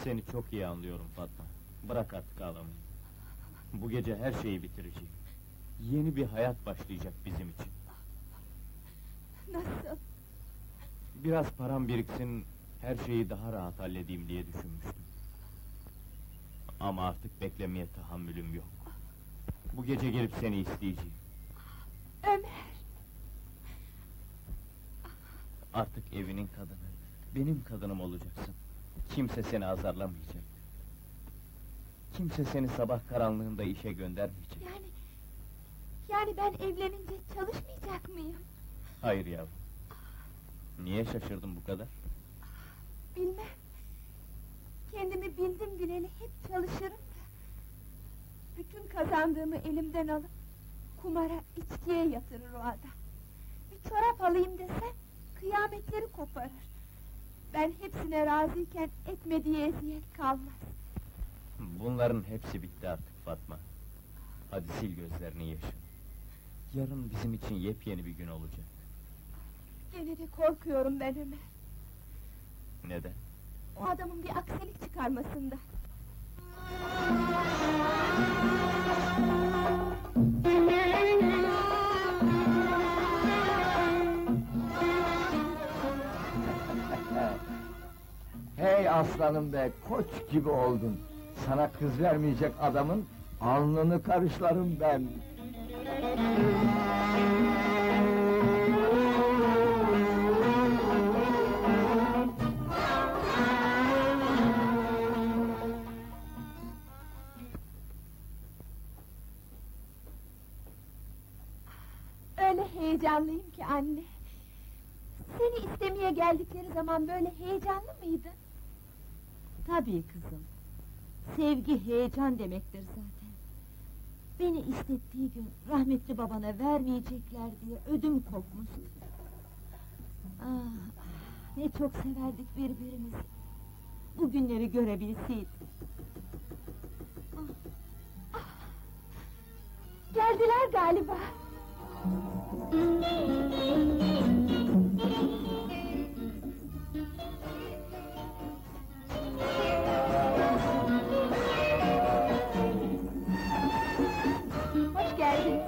Seni çok iyi anlıyorum Fatma. Bırak artık ağlamayı. Bu gece her şeyi bitireceğim. Yeni bir hayat başlayacak bizim için. Nasıl? Biraz param biriksin, her şeyi daha rahat halledeyim diye düşünmüştüm. Ama artık beklemeye tahammülüm yok. Bu gece gelip seni isteyeceğim. Ömer! Artık evinin kadını, benim kadınım olacaksın. Kimse seni azarlamayacak. Kimse seni sabah karanlığında işe göndermeyecek. Yani ben evlenince çalışmayacak mıyım? Hayır yavrum. Niye şaşırdın bu kadar? Bilmem. Kendimi bildim bileli hep çalışırım da... Bütün kazandığımı elimden alıp... kumara, içkiye yatırır o adam. Bir çorap alayım desem... kıyametleri koparır. Ben hepsine razıyken etmediği eziyet kalmaz. Bunların hepsi bitti artık Fatma. Hadi sil gözlerini yaşa. Yarın bizim için yepyeni bir gün olacak. Gene de korkuyorum ben Ömer. Neden? O adamın bir aksilik çıkarmasından. Hey aslanım be, koç gibi oldun. Sana kız vermeyecek adamın alnını karışlarım ben. Öyle heyecanlıyım ki anne. Seni istemeye geldikleri zaman böyle heyecanlı mıydın? Tabii kızım. Sevgi heyecan demektir zaten. Beni istettiği gün rahmetli babana vermeyecekler diye ödüm kopmuştu. Ah, ne çok severdik birbirimizi. Bu günleri görebilseydik. Geldiler galiba. Hoş geldiniz.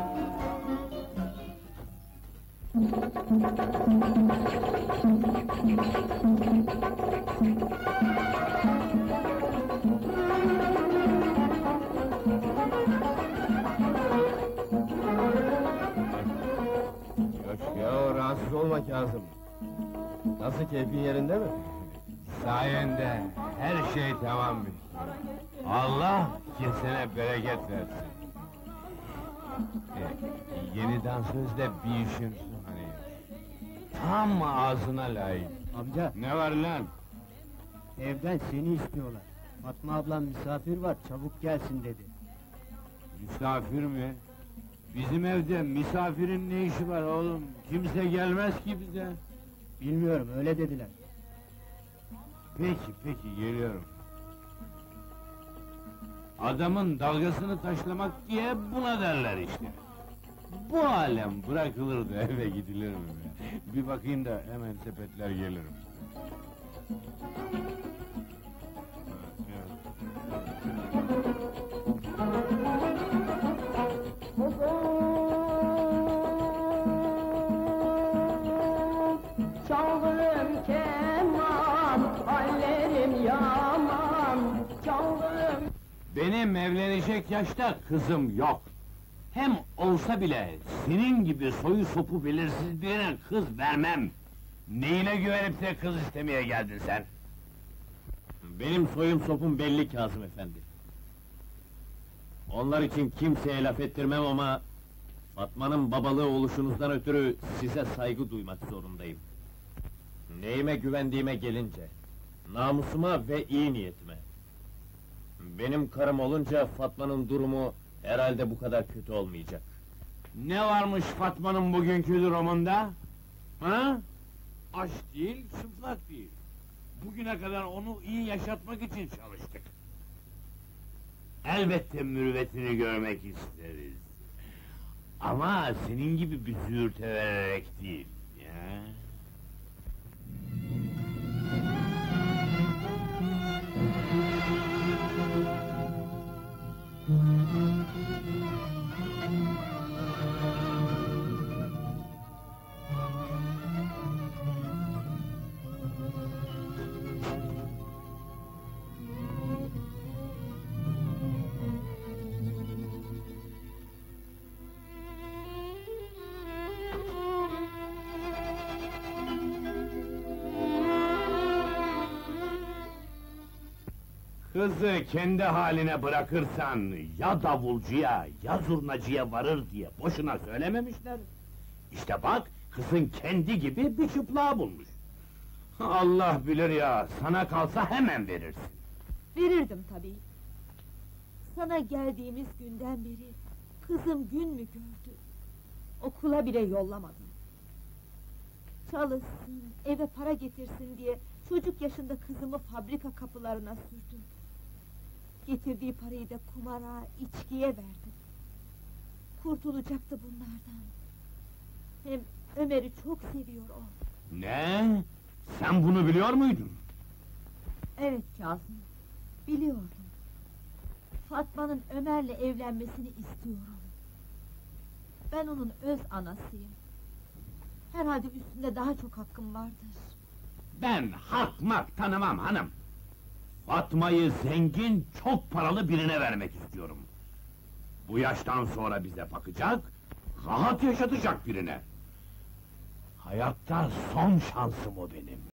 Ya rahatsız olma Kazım. Nasıl, keyfin yerinde mi? Sayende her şey tamam. Allah kesene bereket versin. Yeniden sözle bir işimsin hani. Tam ağzına layık. Amca, Ne var lan? evden seni istiyorlar. Fatma ablam misafir var, çabuk gelsin dedi. Misafir mi? Bizim evde misafirin ne işi var oğlum? Kimse gelmez ki bize. Bilmiyorum, öyle dediler. Peki, geliyorum. Adamın dalgasını taşlamak diye buna derler işte. Bu alem bırakılır da eve gidilir mi be? Bir bakayım da hemen sepetler gelirim. Çalgım keman, hallerim yaman, çalgım... Benim evlenecek yaşta kızım yok. Hem olsa bile senin gibi soyu sopu belirsiz birine kız vermem. Neyine güvenip de kız istemeye geldin sen? Benim soyum sopum belli Kazım efendi. Onlar için kimseye laf ettirmem ama... Fatma'nın babalığı oluşunuzdan ötürü size saygı duymak zorundayım. Neyime güvendiğime gelince... Namusuma ve iyi niyetime. Benim karım olunca Fatma'nın durumu herhalde bu kadar kötü olmayacak. Ne varmış Fatma'nın bugünkü durumunda? Ha? Aç değil, çıplak değil. Bugüne kadar onu iyi yaşatmak için çalıştık. Elbette mürüvvetini görmek isteriz. Ama senin gibi bir züğürte vererek değil, ya. Kızı kendi haline bırakırsan ya davulcuya ya zurnacıya varır diye boşuna söylememişler. İşte bak, kızın kendi gibi bir çıplağı bulmuş. Allah bilir ya, sana kalsa hemen verirsin. Verirdim tabii. Sana geldiğimiz günden beri kızım gün mü gördü? Okula bile yollamadım. Çalışsın, eve para getirsin diye çocuk yaşında kızımı fabrika kapılarına sürdüm. Getirdiği parayı da kumara, içkiye verdim. Kurtulacaktı bunlardan. Hem Ömer'i çok seviyor o. Ne? Sen bunu biliyor muydun? Evet Kazım, biliyordum. Fatma'nın Ömer'le evlenmesini istiyorum. Ben onun öz anasıyım. Herhalde üstünde daha çok hakkım vardır. Ben hak mak tanımam hanım. Fatma'yı zengin, çok paralı birine vermek istiyorum. Bu yaştan sonra bize bakacak, rahat yaşatacak birine. Hayatta son şansım o benim.